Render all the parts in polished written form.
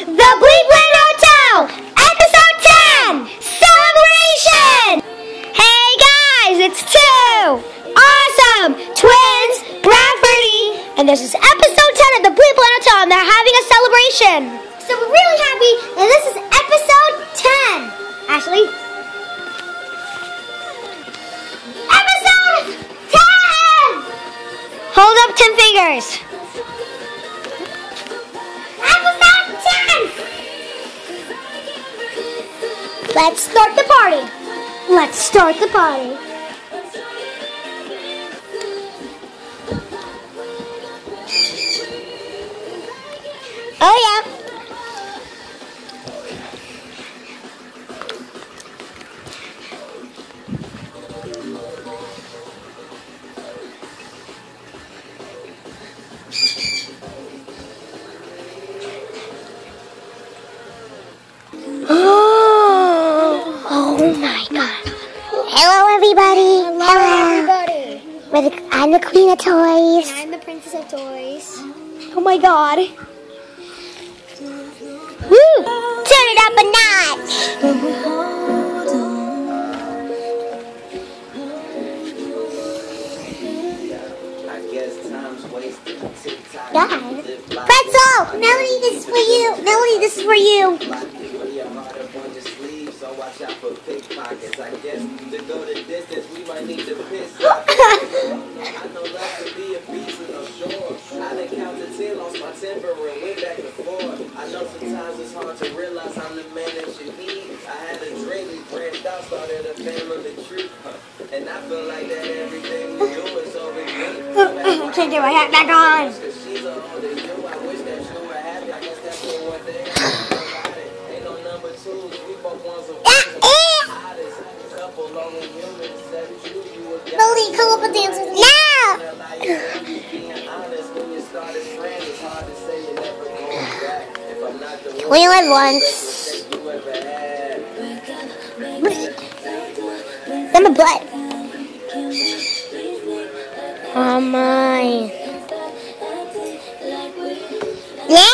The Bleepland Hotel, Episode 10, Celebration! Hey guys, it's two awesome twins, Bradford, and this is Episode 10 of the Bleepland Hotel, and they're having a celebration. So we're really happy, and this is Episode 10. Ashley? Episode 10! Hold up 10 fingers. Let's start the party. Let's start the party. Oh yeah. Oh my God. Hello everybody. Hello everybody. I'm the queen of toys. And I'm the princess of toys. Oh my God. Woo! Turn it up a notch. God. Pretzel! Melody, this is for you. Melody, this is for you. So watch out for pickpockets. I guess to go the distance, we might need to piss. I know love could be a piece of no shore. I done counted 10, lost my temper, and went back and forth. I know sometimes it's hard to realize I'm the man that you need. I had a dream, we branched out, started a family tree. And I feel like that everything we do is over good. Can't get my hat back on. She's older than you. I wish that you were happy. I guess that's the one thing. Ain't no number twos. We both ones of Molly, come up and dance with me. No! We only once. I'm a butt. Oh my. Yeah!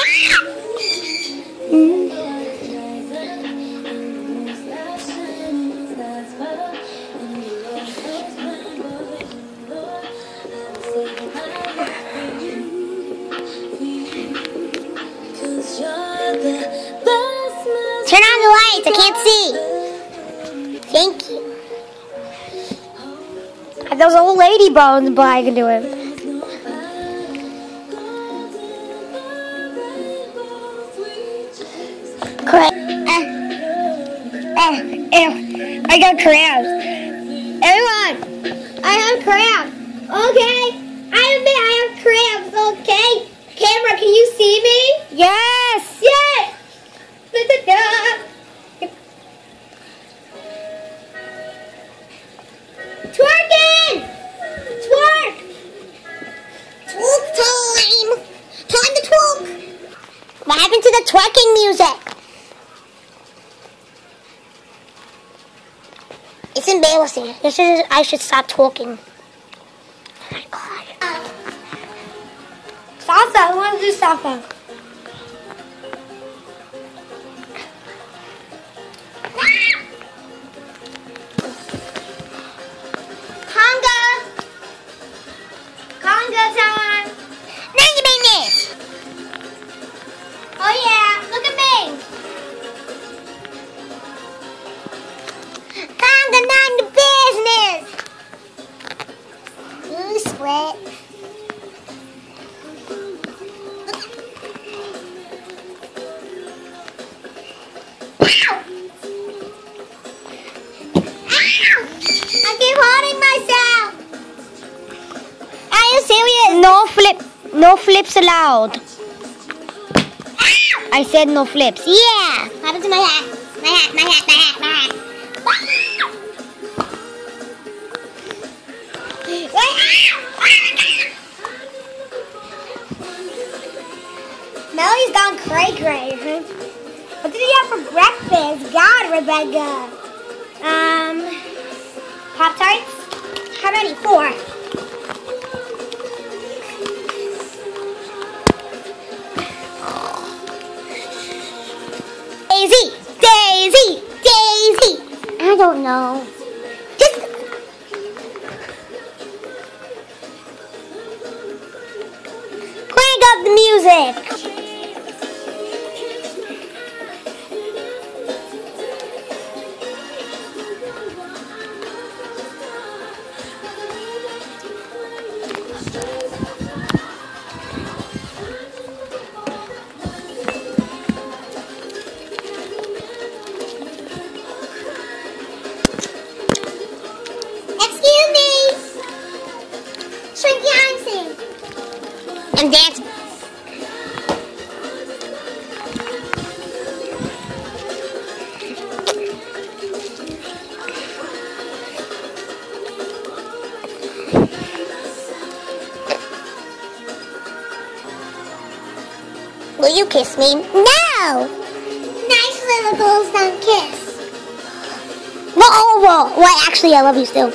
Turn on the lights, I can't see. Thank you. Those old lady bones, but I can do it. I got cramps. Everyone, I have cramps. Okay, I have cramps. Okay, camera, can you see me? Yes. Yes. Twerking! Twerk! Twerk time! Time to twerk! What happened to the twerking music? It's embarrassing. I should stop talking. Oh my God. Salsa, I want to do salsa. Oh yeah, look at me. Conga, mind the business. Ooh, sweat. Ow! Ow! I keep hurting myself. Are you serious? No flips allowed. I said no flips. Yeah! What happened to my hat? My hat. Melody's gone cray-cray. What did you have for breakfast? God, Rebecca. Pop-Tarts? How many? 4. don't know. Just crank up the music. Excuse me. Shrink dancing. I'm dancing. Will you kiss me? No! Nice little girls don't kiss. Well, actually, I love you still.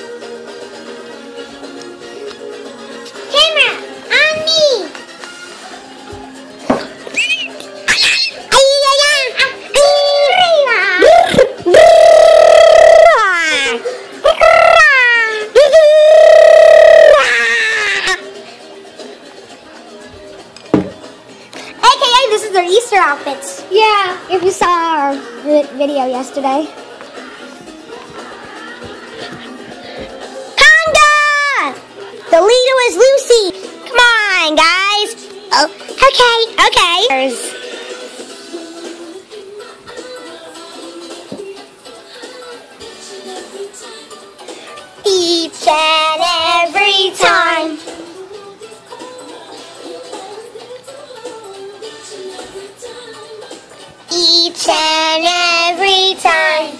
Camera, on me! AKA, this is their Easter outfits. Yeah, if you saw our video yesterday. The leader is Lucy. Come on, guys. Oh, okay. Each and every time. Each and every time.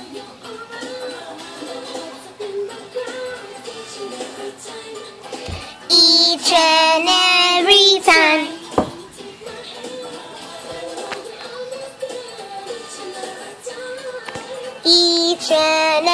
Each and every time. Each and